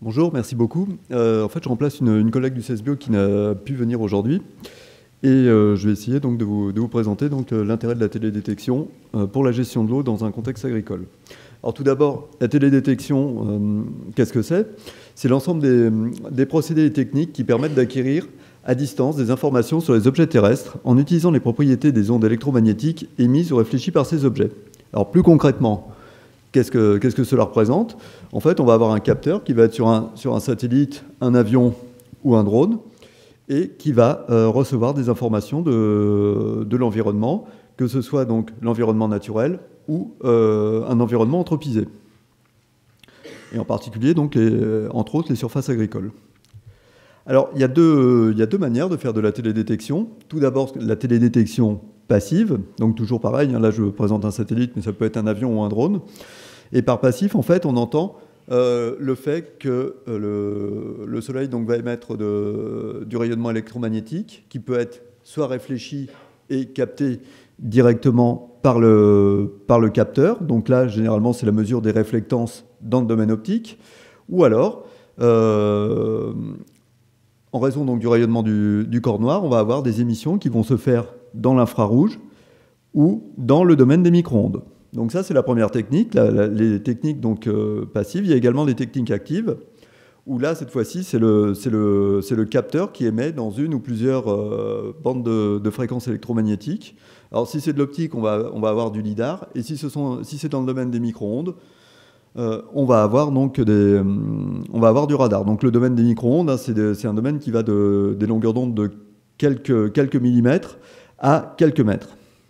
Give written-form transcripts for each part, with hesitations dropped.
Bonjour, merci beaucoup. En fait, je remplace une collègue du CSBio qui n'a pu venir aujourd'hui. Et je vais essayer donc de vous présenter l'intérêt de la télédétection pour la gestion de l'eau dans un contexte agricole. Alors tout d'abord, la télédétection, qu'est-ce que c'est? C'est l'ensemble des procédés et techniques qui permettent d'acquérir à distance des informations sur les objets terrestres en utilisant les propriétés des ondes électromagnétiques émises ou réfléchies par ces objets. Alors plus concrètement, qu'est-ce que cela représente? En fait, on va avoir un capteur qui va être sur un satellite, un avion ou un drone, et qui va recevoir des informations de l'environnement, que ce soit donc l'environnement naturel ou un environnement anthropisé. Et en particulier, donc, entre autres, les surfaces agricoles. Alors, il y a deux manières de faire de la télédétection. Tout d'abord, la télédétection passive, donc toujours pareil, hein, là je présente un satellite, mais ça peut être un avion ou un drone. Et par passif, en fait, on entend le fait que le Soleil donc, va émettre du rayonnement électromagnétique qui peut être soit réfléchi et capté directement par le capteur. Donc là, généralement, c'est la mesure des réflectances dans le domaine optique. Ou alors, en raison donc, du rayonnement du corps noir, on va avoir des émissions qui vont se faire dans l'infrarouge ou dans le domaine des micro-ondes. Donc ça, c'est la première technique, les techniques donc, passives. Il y a également des techniques actives, où là, cette fois-ci, c'est le capteur qui émet dans une ou plusieurs bandes de fréquences électromagnétiques. Alors si c'est de l'optique, on va avoir du lidar, et si c'est dans le domaine des micro-ondes, on va avoir du radar. Donc le domaine des micro-ondes, hein, c'est un domaine qui va des longueurs d'onde de quelques millimètres à quelques mètres.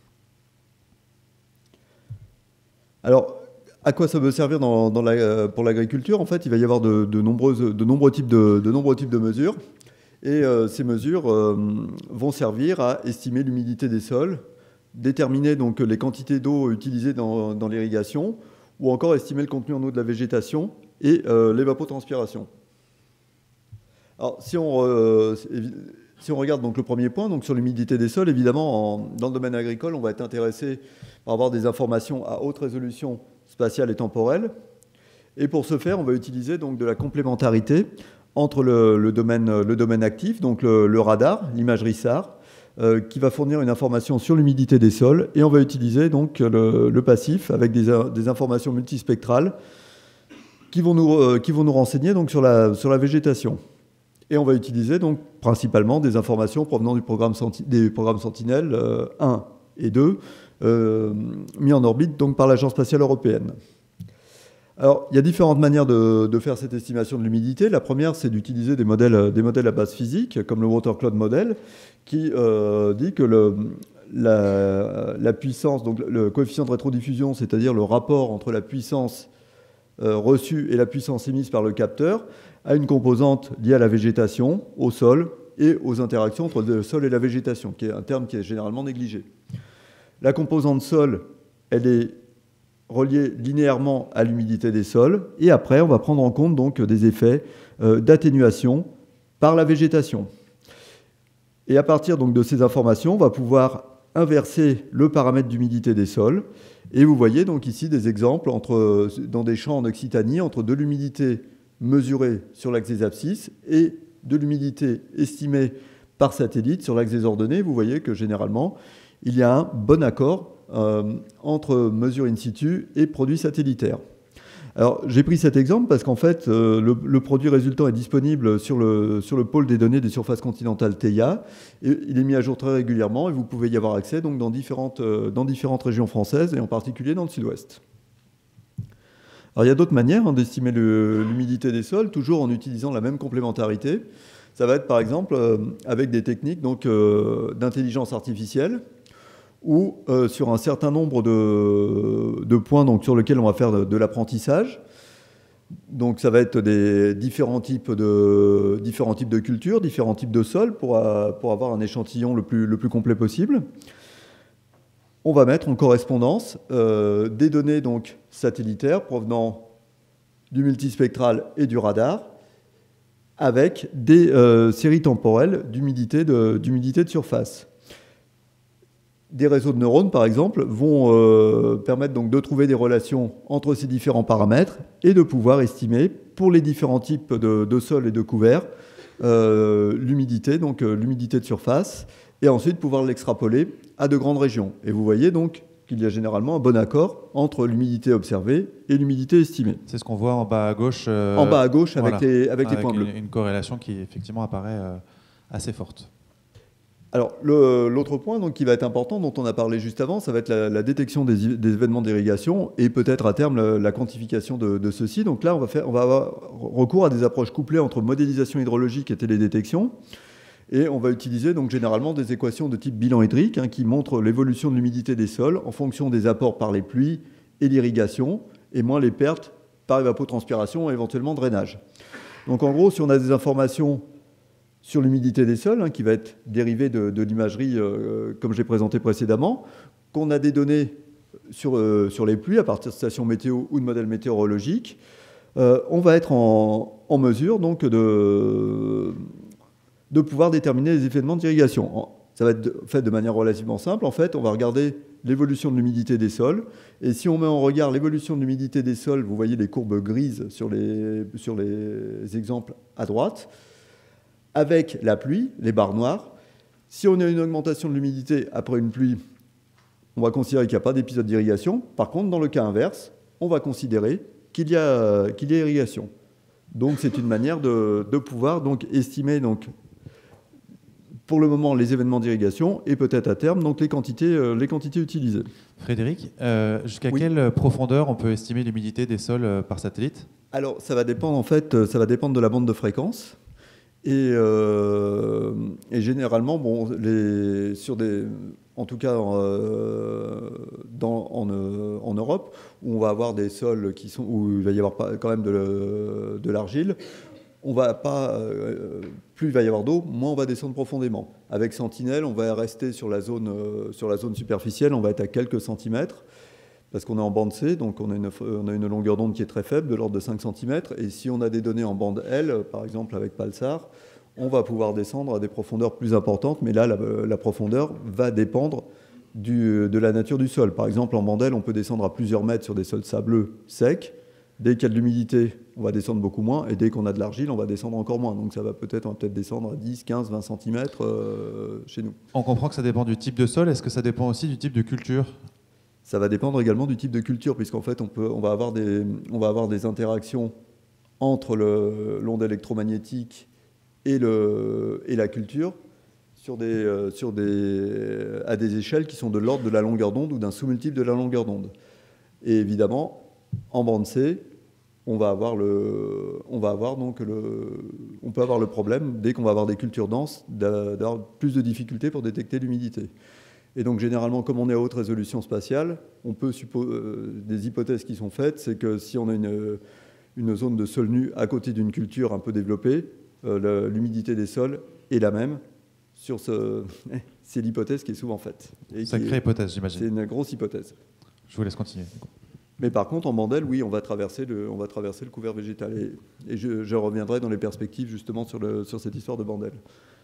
Alors, à quoi ça peut servir pour l'agriculture? En fait, il va y avoir de nombreux types de mesures. Et ces mesures vont servir à estimer l'humidité des sols, déterminer donc les quantités d'eau utilisées dans l'irrigation, ou encore estimer le contenu en eau de la végétation et l'évapotranspiration. Alors, si on regarde donc le premier point, donc sur l'humidité des sols, évidemment, dans le domaine agricole, on va être intéressé par avoir des informations à haute résolution spatiale et temporelle. Et pour ce faire, on va utiliser donc de la complémentarité entre le domaine actif, donc le radar, l'imagerie SAR, qui va fournir une information sur l'humidité des sols, et on va utiliser donc le passif avec des informations multispectrales qui vont nous renseigner donc sur la végétation. Et on va utiliser donc principalement des informations provenant des programmes Sentinelle 1 et 2, mis en orbite donc par l'Agence spatiale européenne. Alors, il y a différentes manières de faire cette estimation de l'humidité. La première, c'est d'utiliser des modèles à base physique, comme le Water Cloud Model, qui dit que la puissance, donc le coefficient de rétrodiffusion, c'est-à-dire le rapport entre la puissance reçue et la puissance émise par le capteur, a une composante liée à la végétation, au sol et aux interactions entre le sol et la végétation, qui est un terme qui est généralement négligé. La composante sol, elle est reliée linéairement à l'humidité des sols, et après, on va prendre en compte donc des effets d'atténuation par la végétation. Et à partir donc de ces informations, on va pouvoir inverser le paramètre d'humidité des sols. Et vous voyez donc ici des exemples dans des champs en Occitanie entre de l'humidité mesurée sur l'axe des abscisses et de l'humidité estimée par satellite sur l'axe des ordonnées. Vous voyez que généralement, il y a un bon accord entre mesures in situ et produits satellitaires. Alors, j'ai pris cet exemple parce qu'en fait, le produit résultant est disponible sur le pôle des données des surfaces continentales TEIA. Et il est mis à jour très régulièrement et vous pouvez y avoir accès donc, dans différentes régions françaises et en particulier dans le sud-ouest. Alors, il y a d'autres manières d'estimer l'humidité des sols, toujours en utilisant la même complémentarité. Ça va être par exemple avec des techniques d'intelligence artificielle, ou sur un certain nombre de points donc, sur lesquels on va faire de l'apprentissage. Donc ça va être différents types de cultures, différents types de sols pour avoir un échantillon le plus complet possible. On va mettre en correspondance des données donc, satellitaires provenant du multispectral et du radar avec des séries temporelles d'humidité de surface. Des réseaux de neurones, par exemple, vont permettre donc de trouver des relations entre ces différents paramètres et de pouvoir estimer, pour les différents types de sols et de couverts, l'humidité, donc l'humidité de surface, et ensuite pouvoir l'extrapoler à de grandes régions. Et vous voyez donc qu'il y a généralement un bon accord entre l'humidité observée et l'humidité estimée. C'est ce qu'on voit en bas à gauche. En bas à gauche avec, voilà, les points bleus. Une corrélation qui effectivement apparaît assez forte. Alors, l'autre point donc, qui va être important, dont on a parlé juste avant, ça va être la détection des événements d'irrigation et peut-être à terme la quantification de ceux-ci. Donc là, on va avoir recours à des approches couplées entre modélisation hydrologique et télédétection. Et on va utiliser donc généralement des équations de type bilan hydrique qui montrent l'évolution de l'humidité des sols en fonction des apports par les pluies et l'irrigation, et moins les pertes par évapotranspiration et éventuellement drainage. Donc en gros, si on a des informations sur l'humidité des sols, qui va être dérivée de l'imagerie comme j'ai présenté précédemment, qu'on a des données sur les pluies à partir de stations météo ou de modèles météorologiques, on va être en mesure donc de pouvoir déterminer les événements d'irrigation. Ça va être fait de manière relativement simple. En fait, on va regarder l'évolution de l'humidité des sols. Et si on met en regard l'évolution de l'humidité des sols, vous voyez les courbes grises sur les exemples à droite, avec la pluie, les barres noires. Si on a une augmentation de l'humidité après une pluie, on va considérer qu'il n'y a pas d'épisode d'irrigation. Par contre, dans le cas inverse, on va considérer qu'il y a irrigation. Donc, c'est une manière de pouvoir donc, estimer donc, pour le moment les événements d'irrigation et peut-être à terme donc, les quantités utilisées. Frédéric, jusqu'à quelle profondeur on peut estimer l'humidité des sols par satellite? Alors, ça va dépendre en fait, ça va dépendre de la bande de fréquence. Et généralement, bon, en tout cas en Europe, où on va avoir des sols où il va y avoir quand même de l'argile, on va pas, plus il va y avoir d'eau, moins on va descendre profondément. Avec Sentinelle, on va rester sur la zone superficielle, on va être à quelques centimètres, parce qu'on est en bande C, donc on a une longueur d'onde qui est très faible, de l'ordre de 5 cm. Et si on a des données en bande L, par exemple avec Pulsar, on va pouvoir descendre à des profondeurs plus importantes, mais là, la profondeur va dépendre de la nature du sol. Par exemple, en bande L, on peut descendre à plusieurs mètres sur des sols sableux secs. Dès qu'il y a de l'humidité, on va descendre beaucoup moins. Et dès qu'on a de l'argile, on va descendre encore moins. Donc on va peut-être descendre à 10, 15, 20 cm chez nous. On comprend que ça dépend du type de sol. Est-ce que ça dépend aussi du type de culture ? Ça va dépendre également du type de culture, puisqu'en fait, on va avoir des interactions entre l'onde électromagnétique et la culture à des échelles qui sont de l'ordre de la longueur d'onde ou d'un sous-multiple de la longueur d'onde. Et évidemment, en bande C, on peut avoir le problème, dès qu'on va avoir des cultures denses, d'avoir plus de difficultés pour détecter l'humidité. Et donc, généralement, comme on est à haute résolution spatiale, on peut des hypothèses qui sont faites, c'est que si on a une zone de sol nu à côté d'une culture un peu développée, l'humidité des sols est la même. C'est l'hypothèse qui est souvent faite. Sacrée hypothèse, j'imagine. C'est une grosse hypothèse. Je vous laisse continuer. Mais par contre, en bande L, oui, on va traverser le couvert végétal. Et je reviendrai dans les perspectives, justement, sur cette histoire de bande L.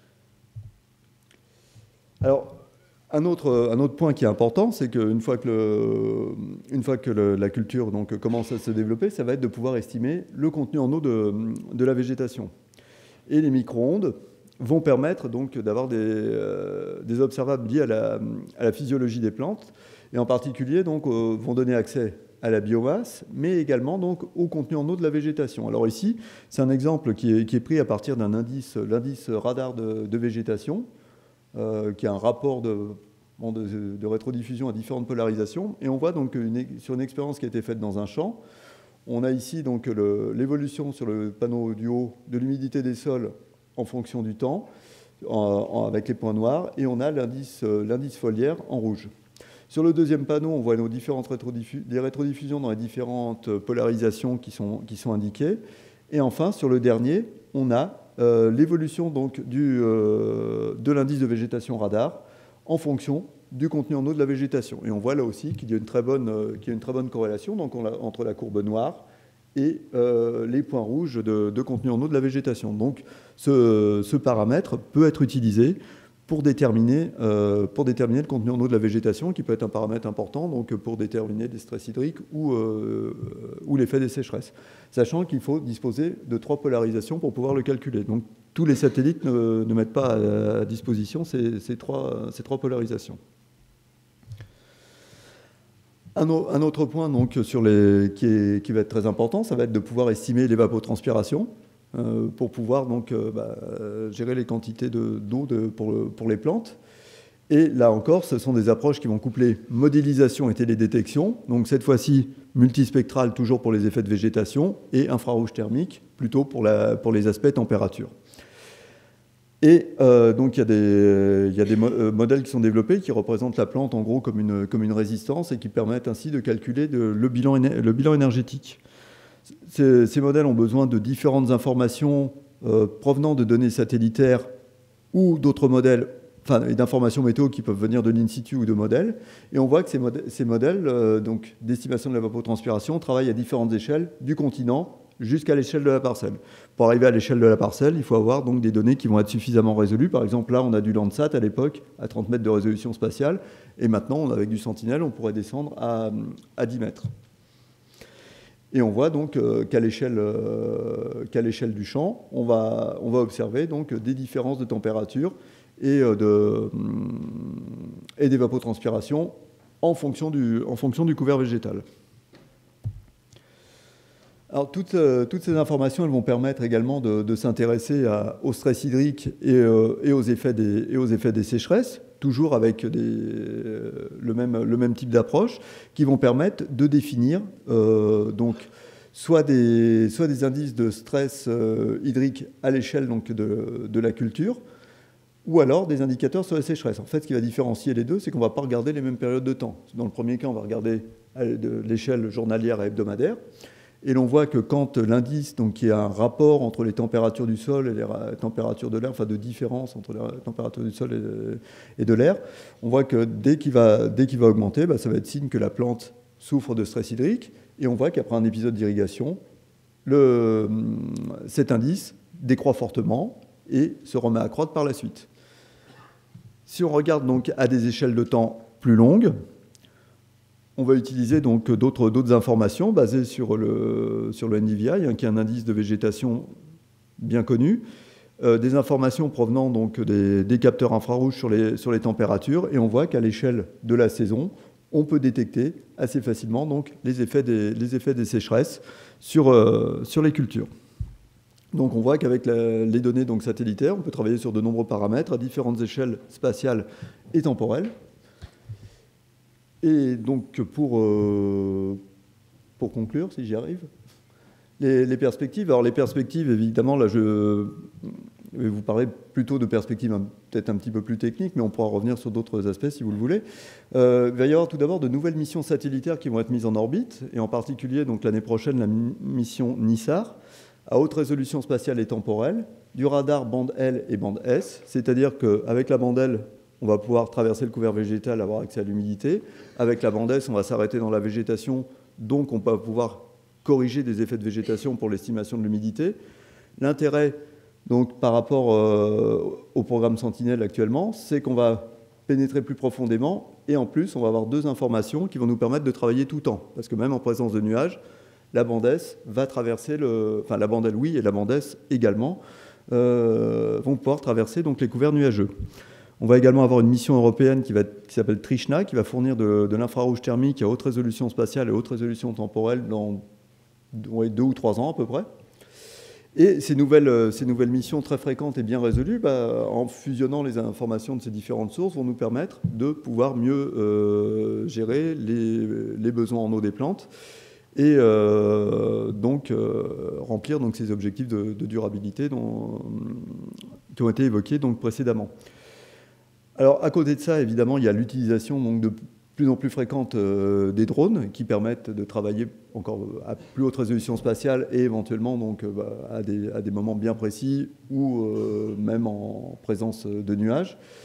Alors, un autre point qui est important, c'est qu'une fois que la culture donc, commence à se développer, ça va être de pouvoir estimer le contenu en eau de la végétation. Et les micro-ondes vont permettre donc d'avoir des observables liés à la physiologie des plantes, et en particulier donc, vont donner accès à la biomasse, mais également donc, au contenu en eau de la végétation. Alors ici, c'est un exemple qui est pris à partir d'un indice, l'indice radar de végétation, qui a un rapport de rétrodiffusion à différentes polarisations. Et on voit donc sur une expérience qui a été faite dans un champ, on a ici donc l'évolution sur le panneau du haut de l'humidité des sols en fonction du temps, avec les points noirs, et on a l'indice foliaire en rouge. Sur le deuxième panneau, on voit nos différentes rétrodiffusions dans les différentes polarisations qui sont indiquées. Et enfin, sur le dernier, on a l'évolution donc de l'indice de végétation radar en fonction du contenu en eau de la végétation. Et on voit là aussi qu'il y a une très bonne corrélation donc entre la courbe noire et les points rouges de contenu en eau de la végétation. Donc ce paramètre peut être utilisé pour déterminer le contenu en eau de la végétation, qui peut être un paramètre important donc pour déterminer des stress hydriques ou l'effet des sécheresses. Sachant qu'il faut disposer de 3 polarisations pour pouvoir le calculer. Donc tous les satellites ne mettent pas à disposition ces trois polarisations. Un autre point donc, qui va être très important, ça va être de pouvoir estimer l'évapotranspiration. Pour pouvoir donc gérer les quantités d'eau pour les plantes. Et là encore, ce sont des approches qui vont coupler modélisation et télédétection, donc cette fois-ci multispectrale toujours pour les effets de végétation, et infrarouge thermique plutôt pour les aspects température. Et donc il y a des modèles qui sont développés qui représentent la plante en gros comme une résistance et qui permettent ainsi de calculer le bilan énergétique. Ces modèles ont besoin de différentes informations provenant de données satellitaires ou d'autres modèles, enfin d'informations météo qui peuvent venir de l'in situ ou de modèles. Et on voit que ces modèles donc d'estimation de l'évapotranspiration travaillent à différentes échelles, du continent jusqu'à l'échelle de la parcelle. Pour arriver à l'échelle de la parcelle, il faut avoir donc des données qui vont être suffisamment résolues. Par exemple, là, on a du Landsat à l'époque à 30 mètres de résolution spatiale. Et maintenant, avec du Sentinel, on pourrait descendre à 10 mètres. Et on voit donc qu'à l'échelle du champ, on va observer donc des différences de température et d'évapotranspiration en fonction du couvert végétal. Alors toutes ces informations, elles vont permettre également de s'intéresser au stress hydrique et aux effets des sécheresses, toujours avec le même type d'approche, qui vont permettre de définir donc soit des indices de stress hydrique à l'échelle donc de la culture, ou alors des indicateurs sur les sécheresses. En fait, ce qui va différencier les deux, c'est qu'on ne va pas regarder les mêmes périodes de temps. Dans le premier cas, on va regarder de l'échelle journalière et hebdomadaire. Et l'on voit que quand l'indice, donc qui a un rapport entre les températures du sol et les températures de l'air, enfin de différence entre la température du sol et de l'air, on voit que dès qu'il va augmenter, ça va être signe que la plante souffre de stress hydrique. Et on voit qu'après un épisode d'irrigation, cet indice décroît fortement et se remet à croître par la suite. Si on regarde donc à des échelles de temps plus longues, on va utiliser donc d'autres informations basées sur le NDVI, qui est un indice de végétation bien connu, des informations provenant donc des capteurs infrarouges sur les températures, et on voit qu'à l'échelle de la saison, on peut détecter assez facilement donc, les effets des sécheresses sur les cultures. Donc on voit qu'avec les données donc, satellitaires, on peut travailler sur de nombreux paramètres à différentes échelles spatiales et temporelles. Et donc, pour conclure, si j'y arrive, les perspectives. Alors, les perspectives, évidemment, là, je vais vous parler plutôt de perspectives peut-être un petit peu plus techniques, mais on pourra revenir sur d'autres aspects si vous le voulez. Il va y avoir tout d'abord de nouvelles missions satellitaires qui vont être mises en orbite, et en particulier, donc l'année prochaine, la mission NISAR, à haute résolution spatiale et temporelle, du radar bande L et bande S, c'est-à-dire qu'avec la bande L, on va pouvoir traverser le couvert végétal, avoir accès à l'humidité. Avec la bande S, on va s'arrêter dans la végétation, donc on va pouvoir corriger des effets de végétation pour l'estimation de l'humidité. L'intérêt, donc, par rapport au programme Sentinel actuellement, c'est qu'on va pénétrer plus profondément et en plus, on va avoir 2 informations qui vont nous permettre de travailler tout le temps. Parce que même en présence de nuages, la bande S va traverser enfin la bande L, oui, et la bande S également, vont pouvoir traverser donc, les couverts nuageux. On va également avoir une mission européenne qui s'appelle Trishna, qui va fournir de l'infrarouge thermique à haute résolution spatiale et haute résolution temporelle dans 2 ou 3 ans à peu près. Et ces nouvelles missions très fréquentes et bien résolues, en fusionnant les informations de ces différentes sources, vont nous permettre de pouvoir mieux gérer les besoins en eau des plantes et donc remplir donc, ces objectifs de durabilité qui ont été évoqués donc, précédemment. Alors, à côté de ça, évidemment, il y a l'utilisation donc, de plus en plus fréquente des drones qui permettent de travailler encore à plus haute résolution spatiale et éventuellement donc, à des moments bien précis ou même en présence de nuages.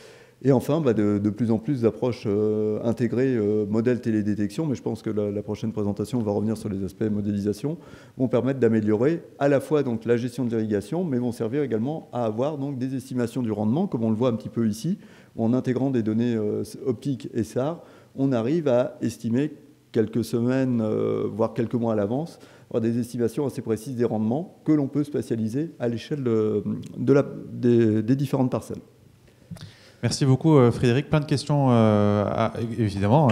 Et enfin, de plus en plus d'approches intégrées, modèles télédétection, mais je pense que la prochaine présentation va revenir sur les aspects modélisation, vont permettre d'améliorer à la fois donc, la gestion de l'irrigation, mais vont servir également à avoir donc, des estimations du rendement, comme on le voit un petit peu ici, où en intégrant des données optiques et SAR, on arrive à estimer quelques semaines, voire quelques mois à l'avance, avoir des estimations assez précises des rendements que l'on peut spatialiser à l'échelle des différentes parcelles. Merci beaucoup Frédéric. Plein de questions, évidemment.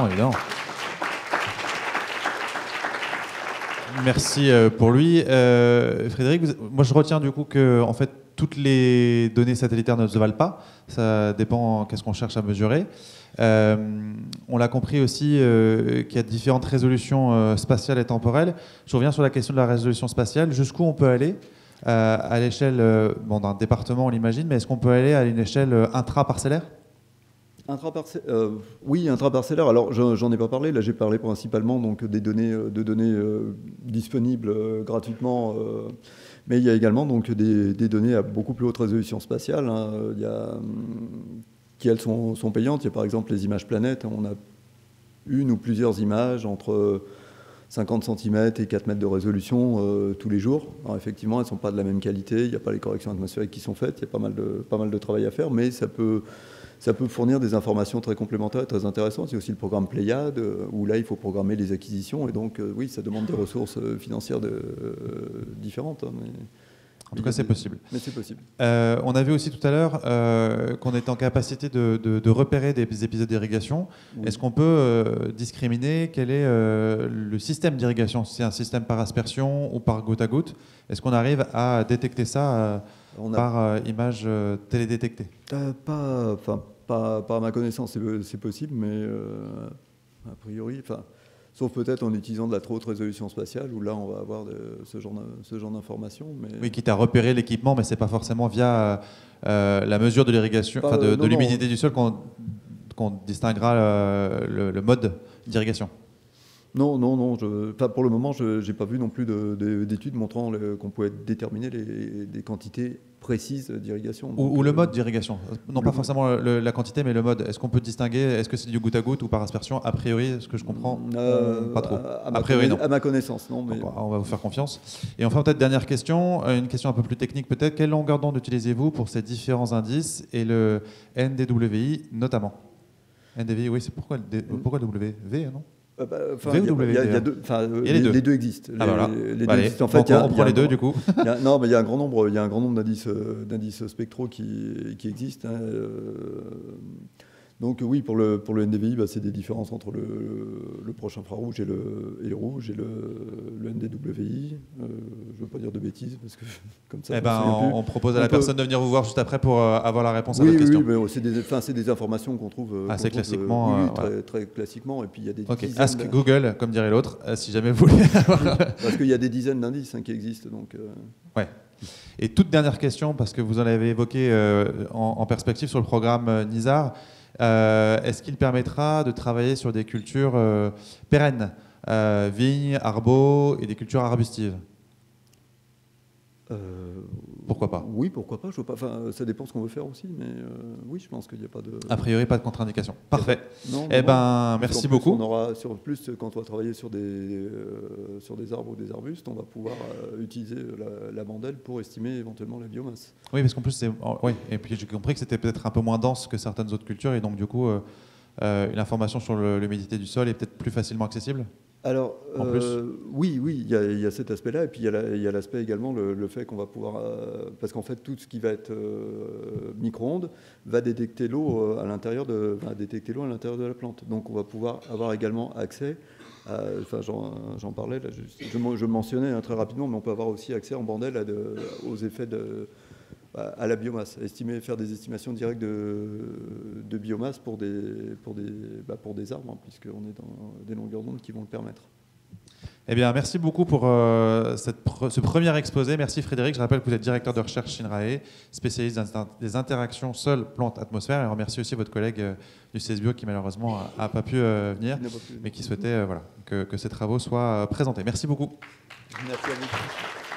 Merci pour lui. Frédéric, moi je retiens du coup que en fait, toutes les données satellitaires ne se valent pas. Ça dépend qu'est-ce qu'on cherche à mesurer. On l'a compris aussi qu'il y a différentes résolutions spatiales et temporelles. Je reviens sur la question de la résolution spatiale. Jusqu'où on peut aller à l'échelle d'un département, on l'imagine, mais est-ce qu'on peut aller à une échelle intraparcellaire ? Oui, intraparcellaire. Alors, j'en ai pas parlé. Là, j'ai parlé principalement donc, de données disponibles gratuitement. Mais il y a également donc, des données à beaucoup plus haute résolution spatiale. Hein. Qui, elles, sont payantes. Il y a par exemple les images planètes. On a une ou plusieurs images entre 50 cm et 4 mètres de résolution tous les jours. Alors effectivement, elles ne sont pas de la même qualité, il n'y a pas les corrections atmosphériques qui sont faites, il y a pas mal de travail à faire, mais ça peut fournir des informations très complémentaires et très intéressantes. Il y a aussi le programme Pléiade, où là, il faut programmer les acquisitions, et donc oui, ça demande des ressources financières différentes. Hein, en tout cas, c'est possible. Mais c'est possible. On a vu aussi tout à l'heure qu'on est en capacité de repérer des épisodes d'irrigation. Oui. Est-ce qu'on peut discriminer quel est le système d'irrigation ? C'est un système par aspersion ou par goutte à goutte ? Est-ce qu'on arrive à détecter ça par image télédétectée ? Pas à ma connaissance, c'est possible, mais a priori... Sauf peut-être en utilisant de la trop haute résolution spatiale, où là, on va avoir ce genre d'informations. Mais... Oui, quitte à repérer l'équipement, mais ce n'est pas forcément via la mesure de l'irrigation, de l'humidité du sol qu'on distinguera le mode d'irrigation. Non. Pour le moment, je n'ai pas vu non plus d'études montrant qu'on pouvait déterminer des quantités précises d'irrigation. Ou le mode d'irrigation. Non, pas forcément la quantité, mais le mode. Est-ce qu'on peut distinguer ? Est-ce que c'est du goutte à goutte ou par aspersion ? A priori, ce que je comprends, pas trop. A priori, non. À ma connaissance, non. Mais... On va vous faire confiance. Et enfin, peut-être dernière question, une question un peu plus technique peut-être. Quelle longueur d'onde utilisez-vous pour ces différents indices et le NDWI notamment ? NDWI, oui, c'est pourquoi W ? V, non ? Les deux existent. En fait, on prend les deux du coup. Non, mais il y a un grand nombre d'indices spectraux qui existent. Hein. Donc oui, pour le NDVI, c'est des différences entre le proche infrarouge et le rouge et le NDWI. Je ne veux pas dire de bêtises parce que comme ça. On propose à la personne de venir vous voir juste après pour avoir la réponse à votre question. Oui, mais c'est des informations qu'on trouve assez classiquement. Très classiquement. Et puis il y a des dizaines. Ask Google, comme dirait l'autre, si jamais vous voulez. Parce qu'il y a des dizaines d'indices qui existent. Donc. Ouais. Et toute dernière question, parce que vous en avez évoqué en perspective sur le programme NISAR. Est-ce qu'il permettra de travailler sur des cultures pérennes, vignes, arbaux et des cultures arbustives ? Pourquoi pas ? Oui, pourquoi pas. Ça dépend ce qu'on veut faire aussi, mais oui, je pense qu'il n'y a pas de... A priori, pas de contre-indication. Parfait. Merci beaucoup. On aura plus quand on va travailler sur des arbres ou des arbustes, on va pouvoir utiliser la mandelle pour estimer éventuellement la biomasse. Oui, parce qu'en plus, et puis j'ai compris que c'était peut-être un peu moins dense que certaines autres cultures, et donc du coup, l'information sur l'humidité du sol est peut-être plus facilement accessible. Alors, oui, il y a cet aspect-là, et puis il y a l'aspect également, le fait qu'on va pouvoir... parce qu'en fait, tout ce qui va être micro-ondes va détecter l'eau à l'intérieur de la plante. Donc, on va pouvoir avoir également accès, j'en parlais, là, je mentionnais très rapidement, mais on peut avoir aussi accès en bandelle aux effets à la biomasse, faire des estimations directes de biomasse pour des arbres, hein, puisqu'on est dans des longueurs d'onde qui vont le permettre. Eh bien, merci beaucoup pour ce premier exposé. Merci Frédéric. Je rappelle que vous êtes directeur de recherche INRAE, spécialiste des interactions sol-plante-atmosphère. Et je remercie aussi votre collègue du CESBio qui malheureusement n'a pas pu venir, mais qui souhaitait que ces travaux soient présentés. Merci beaucoup. Merci à vous.